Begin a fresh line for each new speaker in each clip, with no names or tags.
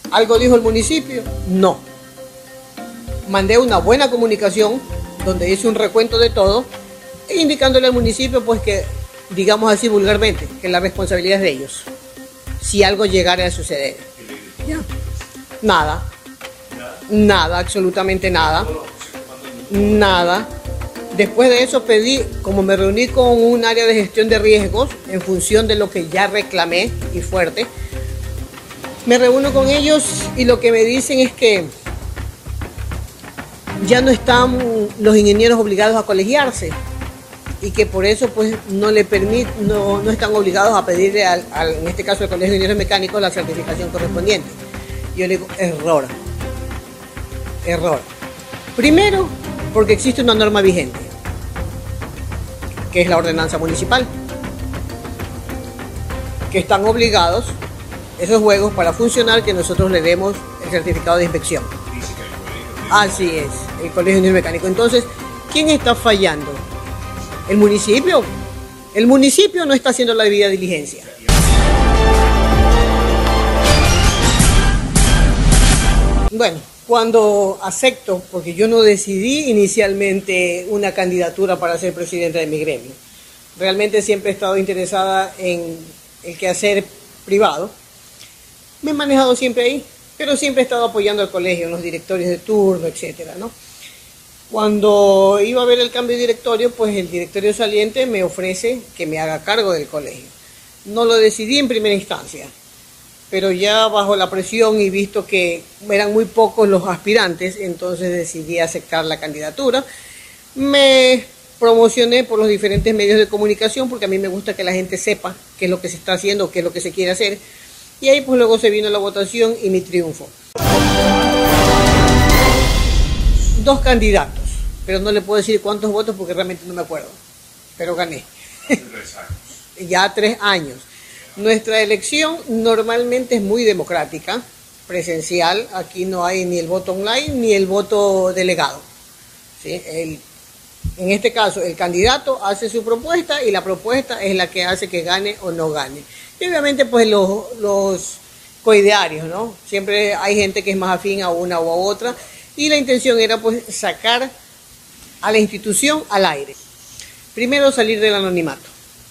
¿Algo dijo el municipio? No. Mandé una buena comunicación donde hice un recuento de todo, indicándole al municipio pues que, digamos así vulgarmente, que la responsabilidad es de ellos, si algo llegara a suceder. Ya. Nada, absolutamente nada. Nada. Después de eso pedí, como me reuní con un área de gestión de riesgos, en función de lo que ya reclamé y fuerte, me reúno con ellos y lo que me dicen es que ya no están los ingenieros obligados a colegiarse y que por eso pues no están obligados a pedirle en este caso al Colegio de Ingenieros Mecánicos la certificación correspondiente. Yo le digo, error. Primero, porque existe una norma vigente, que es la ordenanza municipal, que están obligados esos juegos para funcionar que nosotros le demos el certificado de inspección. Así es, el Colegio de Ingenieros Mecánicos. Entonces, ¿quién está fallando? ¿El municipio? El municipio no está haciendo la debida diligencia. Bueno, cuando acepto, porque yo no decidí inicialmente una candidatura para ser presidenta de mi gremio. Realmente siempre he estado interesada en el quehacer privado. Me he manejado siempre ahí, pero siempre he estado apoyando al colegio, en los directorios de turno, etcétera, ¿no? Cuando iba a ver el cambio de directorio, pues el directorio saliente me ofrece que me haga cargo del colegio. No lo decidí en primera instancia, pero ya bajo la presión y visto que eran muy pocos los aspirantes, entonces decidí aceptar la candidatura. Me promocioné por los diferentes medios de comunicación porque a mí me gusta que la gente sepa qué es lo que se está haciendo, qué es lo que se quiere hacer. Y ahí pues luego se vino la votación y mi triunfo. 2 candidatos, pero no le puedo decir cuántos votos porque realmente no me acuerdo, pero gané. Ya 3 años. Nuestra elección normalmente es muy democrática, presencial. Aquí no hay ni el voto online ni el voto delegado. ¿Sí? En este caso, el candidato hace su propuesta y la propuesta es la que hace que gane o no gane. Y obviamente, pues los coidearios, ¿no? Siempre hay gente que es más afín a una o a otra. Y la intención era, pues, sacar a la institución al aire. Primero, salir del anonimato.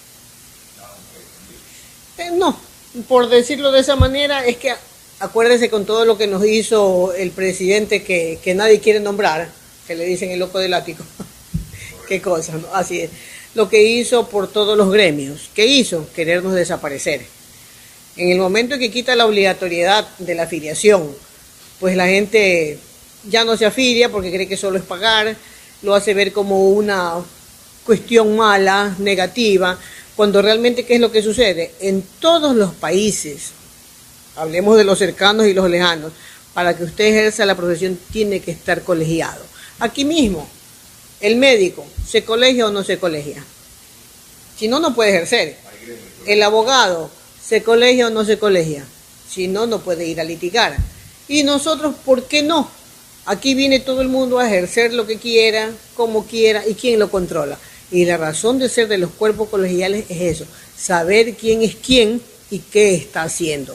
No, por decirlo de esa manera, es que acuérdese con todo lo que nos hizo el presidente que nadie quiere nombrar, que le dicen el loco del ático. Qué cosa, ¿no? Así es. Lo que hizo por todos los gremios. ¿Qué hizo? Querernos desaparecer. En el momento en que quita la obligatoriedad de la afiliación, pues la gente ya no se afilia porque cree que solo es pagar, lo hace ver como una cuestión mala, negativa, cuando realmente ¿qué es lo que sucede? En todos los países, hablemos de los cercanos y los lejanos, para que usted ejerza la profesión tiene que estar colegiado. Aquí mismo, el médico, ¿se colegia o no se colegia? Si no, no puede ejercer. El abogado, ¿se colegia o no se colegia? Si no, no puede ir a litigar. Y nosotros, ¿por qué no? Aquí viene todo el mundo a ejercer lo que quiera, como quiera, y quién lo controla. Y la razón de ser de los cuerpos colegiales es eso, saber quién es quién y qué está haciendo.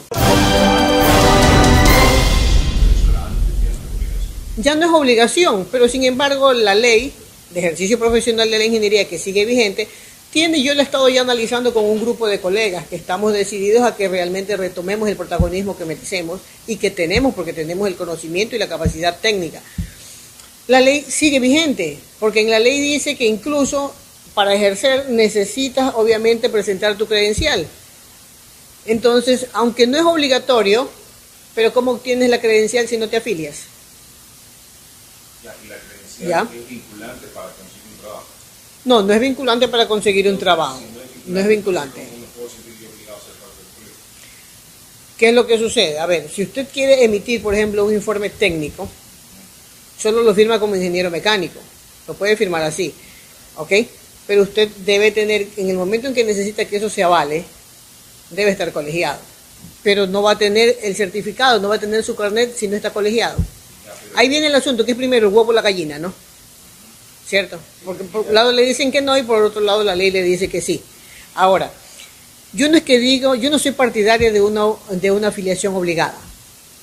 Ya no es obligación, pero sin embargo la ley de ejercicio profesional de la ingeniería que sigue vigente, yo la he estado ya analizando con un grupo de colegas que estamos decididos a que realmente retomemos el protagonismo que merecemos y que tenemos porque tenemos el conocimiento y la capacidad técnica. La ley sigue vigente, porque en la ley dice que incluso para ejercer necesitas obviamente presentar tu credencial. Entonces, aunque no es obligatorio, pero ¿cómo obtienes la credencial si no te afilias?
¿Y la credencial es vinculante para conseguir un trabajo?
No, no es vinculante para conseguir un trabajo. No es vinculante.
¿Cómo no puedo sentir obligado a ser parte del colegio?
¿Qué es lo que sucede? A ver, si usted quiere emitir, por ejemplo, un informe técnico, solo lo firma como ingeniero mecánico. Lo puede firmar así, ¿ok? Pero usted debe tener, en el momento en que necesita que eso se avale, debe estar colegiado. Pero no va a tener el certificado, no va a tener su carnet si no está colegiado. Ahí viene el asunto, que es primero el huevo o la gallina, ¿no? ¿Cierto? Porque por un lado le dicen que no y por otro lado la ley le dice que sí. Ahora, yo no es que digo, yo no soy partidaria de una afiliación obligada.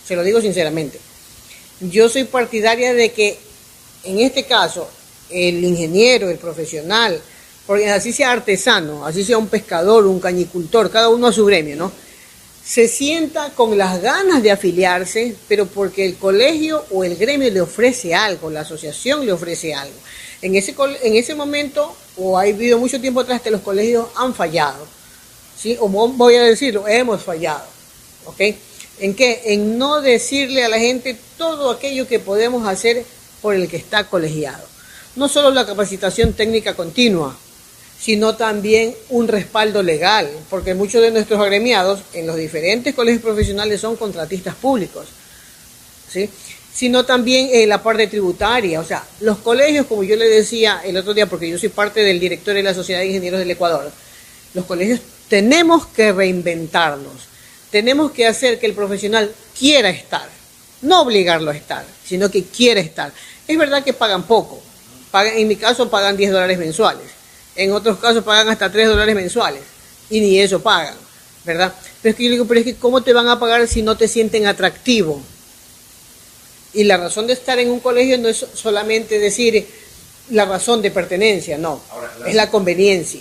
se lo digo sinceramente. Yo soy partidaria de que en este caso el ingeniero, el profesional, porque así sea artesano, así sea un pescador, un cañicultor, cada uno a su gremio, ¿no? Se sienta con las ganas de afiliarse, pero porque el colegio o el gremio le ofrece algo, la asociación le ofrece algo. En ese momento, o ha habido mucho tiempo atrás que los colegios han fallado, ¿sí? O voy a decirlo, hemos fallado, ¿ok? ¿En qué? En no decirle a la gente todo aquello que podemos hacer por el que está colegiado. No solo la capacitación técnica continua, sino también un respaldo legal, porque muchos de nuestros agremiados en los diferentes colegios profesionales son contratistas públicos, ¿sí? Sino también la parte tributaria. O sea, los colegios, como yo le decía el otro día, porque yo soy parte del directorio de la Sociedad de Ingenieros del Ecuador, los colegios tenemos que reinventarnos, tenemos que hacer que el profesional quiera estar, no obligarlo a estar, sino que quiera estar. Es verdad que pagan poco, en mi caso pagan $10 mensuales, en otros casos pagan hasta $3 mensuales, y ni eso pagan, ¿verdad? Pero es que yo digo, pero es que ¿cómo te van a pagar si no te sienten atractivo? Y la razón de estar en un colegio no es solamente decir la razón de pertenencia, no, es la conveniencia.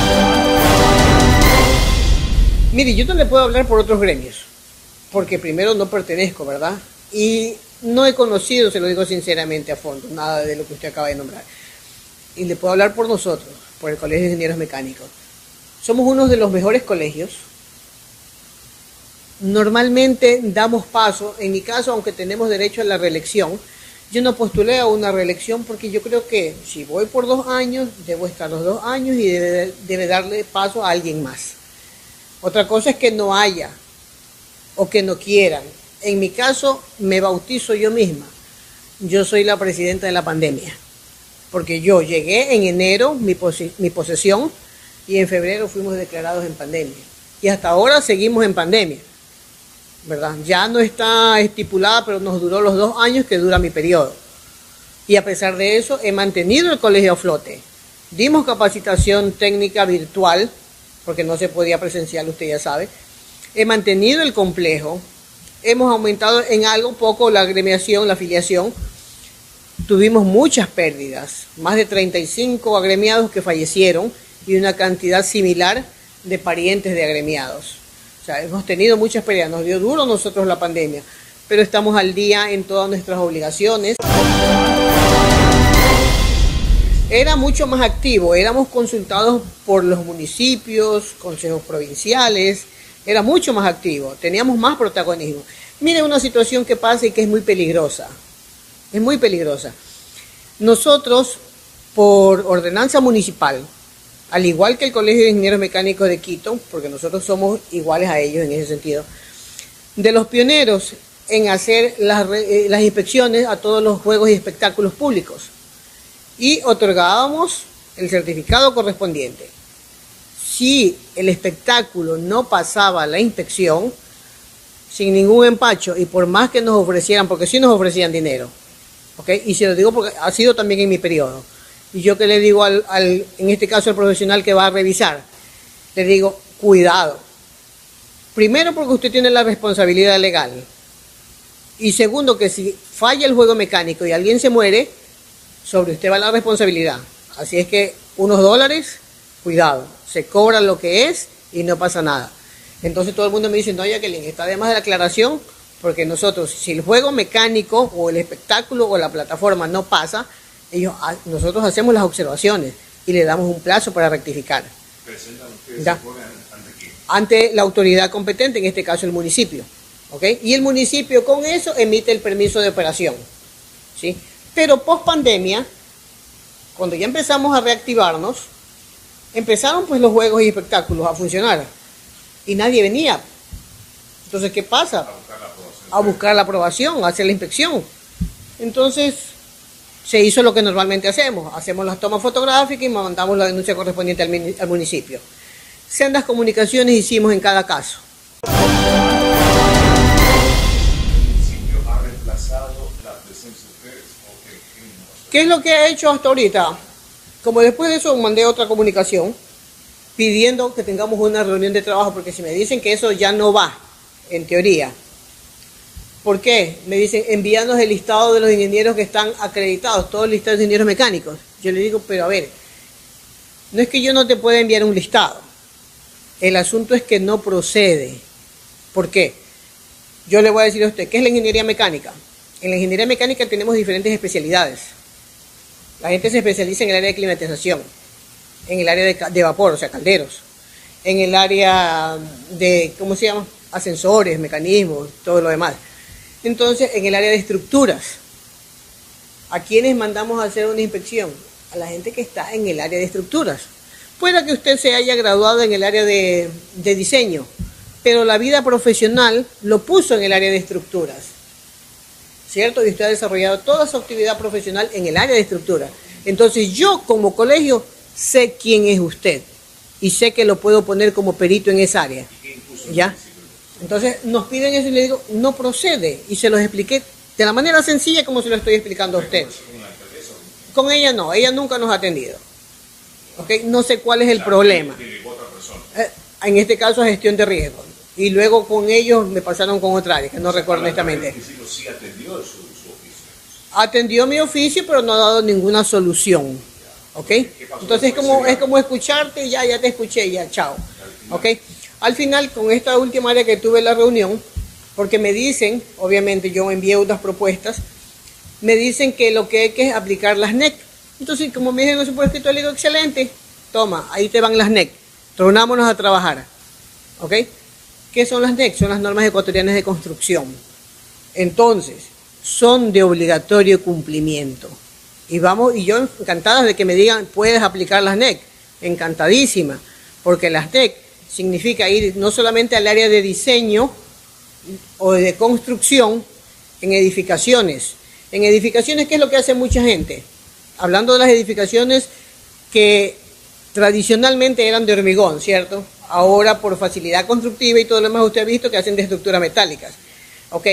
Mire, yo no le puedo hablar por otros gremios, porque primero no pertenezco, ¿verdad? Y no he conocido, se lo digo sinceramente a fondo, nada de lo que usted acaba de nombrar. Y le puedo hablar por nosotros, por el Colegio de Ingenieros Mecánicos. Somos uno de los mejores colegios. Normalmente damos paso, en mi caso, aunque tenemos derecho a la reelección, yo no postulé a una reelección porque yo creo que si voy por 2 años, debo estar los 2 años y debe darle paso a alguien más. Otra cosa es que no haya o que no quieran. En mi caso, me bautizo yo misma. Yo soy la presidenta de la pandemia, porque yo llegué en enero, mi posesión, y en febrero fuimos declarados en pandemia. Y hasta ahora seguimos en pandemia, ¿verdad? Ya no está estipulada, pero nos duró los 2 años que dura mi periodo. Y a pesar de eso, he mantenido el colegio a flote. Dimos capacitación técnica virtual, porque no se podía presencial, usted ya sabe. He mantenido el complejo. Hemos aumentado en algo poco la agremiación, la afiliación. Tuvimos muchas pérdidas, más de 35 agremiados que fallecieron y una cantidad similar de parientes de agremiados. O sea, hemos tenido muchas pérdidas, nos dio duro a nosotros la pandemia, pero estamos al día en todas nuestras obligaciones. Era mucho más activo, éramos consultados por los municipios, consejos provinciales, era mucho más activo, teníamos más protagonismo. Mire una situación que pasa y que es muy peligrosa. Es muy peligrosa. Nosotros, por ordenanza municipal, al igual que el Colegio de Ingenieros Mecánicos de Quito, porque nosotros somos iguales a ellos en ese sentido, de los pioneros en hacer las inspecciones a todos los juegos y espectáculos públicos. Y otorgábamos el certificado correspondiente. Si el espectáculo no pasaba la inspección, sin ningún empacho, y por más que nos ofrecieran, porque sí nos ofrecían dinero, ¿okay? Y se lo digo porque ha sido también en mi periodo. Y yo que le digo en este caso al profesional que va a revisar, le digo, cuidado. Primero porque usted tiene la responsabilidad legal. Y segundo que si falla el juego mecánico y alguien se muere, sobre usted va la responsabilidad. Así es que unos $, cuidado, se cobra lo que es y no pasa nada. Entonces todo el mundo me dice, no, Jacqueline, está de más de la aclaración, porque nosotros, si el juego mecánico o el espectáculo o la plataforma no pasa, nosotros hacemos las observaciones y le damos un plazo para rectificar.
¿Presentan ustedes ante quién?
Ante la autoridad competente, en este caso el municipio. ¿Okay? Y el municipio con eso emite el permiso de operación. ¿Sí? Pero post pandemia, cuando ya empezamos a reactivarnos, empezaron pues los juegos y espectáculos a funcionar y nadie venía. Entonces, ¿qué pasa? A buscar la aprobación, a hacer la inspección. Entonces, se hizo lo que normalmente hacemos las tomas fotográficas y mandamos la denuncia correspondiente al municipio. Sendas comunicaciones hicimos en cada caso. ¿Qué es lo que ha hecho hasta ahorita? Como después de eso mandé otra comunicación pidiendo que tengamos una reunión de trabajo, porque si me dicen que eso ya no va, en teoría, ¿Por qué? Me dicen, envíanos el listado de los ingenieros que están acreditados, todos los listados de ingenieros mecánicos. Yo le digo, pero a ver, no es que yo no te pueda enviar un listado. El asunto es que no procede. ¿Por qué? Yo le voy a decir a usted, ¿qué es la ingeniería mecánica? En la ingeniería mecánica tenemos diferentes especialidades. La gente se especializa en el área de climatización, en el área de vapor, o sea, calderos, en el área de, ¿cómo se llama? Ascensores, mecanismos, todo lo demás. Entonces, en el área de estructuras, ¿a quiénes mandamos a hacer una inspección? A la gente que está en el área de estructuras. Puede que usted se haya graduado en el área de diseño, pero la vida profesional lo puso en el área de estructuras, ¿cierto? Y usted ha desarrollado toda su actividad profesional en el área de estructuras. Entonces, yo como colegio sé quién es usted y sé que lo puedo poner como perito en esa área, ¿ya? Entonces nos piden eso y le digo, no procede. Y se los expliqué de la manera sencilla como se lo estoy explicando a usted. Con ella no, ella nunca nos ha atendido. ¿Okay? No sé cuál es el problema. En este caso, gestión de riesgo. Y luego con ellos me pasaron con otra área, que no recuerdo honestamente.
Sí atendió su oficio.
Atendió mi oficio, pero no ha dado ninguna solución. ¿Ok? Entonces es como escucharte, ya te escuché, ya, chao. ¿Ok? Al final, con esta última área que tuve la reunión, porque me dicen, obviamente yo envié unas propuestas, me dicen que lo que hay que es aplicar las NEC. Entonces, como me dijeron eso por escrito, le digo, excelente, toma, ahí te van las NEC, tronámonos a trabajar. ¿Ok? ¿Qué son las NEC? Son las normas ecuatorianas de construcción. Entonces, son de obligatorio cumplimiento. Y yo encantada de que me digan, puedes aplicar las NEC, encantadísima, porque las NEC significa ir no solamente al área de diseño o de construcción, en edificaciones. En edificaciones, ¿qué es lo que hace mucha gente? Hablando de las edificaciones que tradicionalmente eran de hormigón, ¿cierto? Ahora por facilidad constructiva y todo lo demás usted ha visto que hacen de estructuras metálicas. Ok.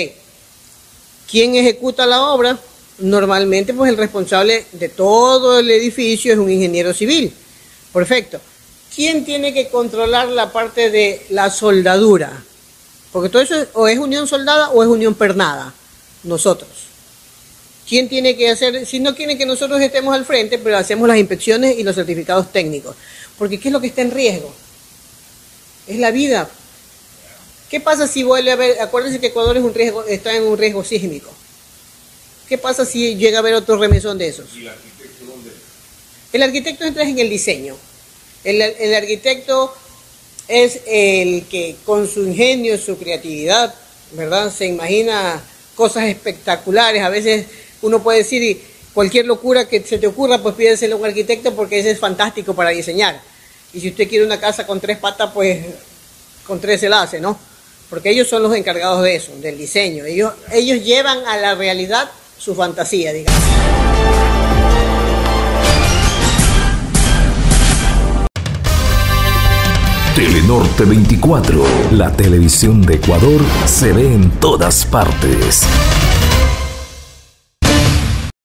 ¿Quién ejecuta la obra? Normalmente pues el responsable de todo el edificio es un ingeniero civil. Perfecto. ¿Quién tiene que controlar la parte de la soldadura? Porque todo eso o es unión soldada o es unión pernada. Nosotros. ¿Quién tiene que hacer? Si no quieren que nosotros estemos al frente, pero hacemos las inspecciones y los certificados técnicos. Porque ¿qué es lo que está en riesgo? Es la vida. ¿Qué pasa si vuelve a haber? Acuérdense que Ecuador está en un riesgo sísmico. ¿Qué pasa si llega a haber otro remesón de esos?
¿Y el arquitecto dónde?
El arquitecto entra en el diseño. El arquitecto es el que con su ingenio, su creatividad, ¿verdad? Se imagina cosas espectaculares. A veces uno puede decir cualquier locura que se te ocurra, pues pídeselo a un arquitecto porque ese es fantástico para diseñar. Y si usted quiere una casa con 3 patas, pues con 3 se la hace, ¿no? Porque ellos son los encargados de eso, del diseño. Ellos llevan a la realidad su fantasía, digamos.
Telenorte 24, la televisión de Ecuador se ve en todas partes.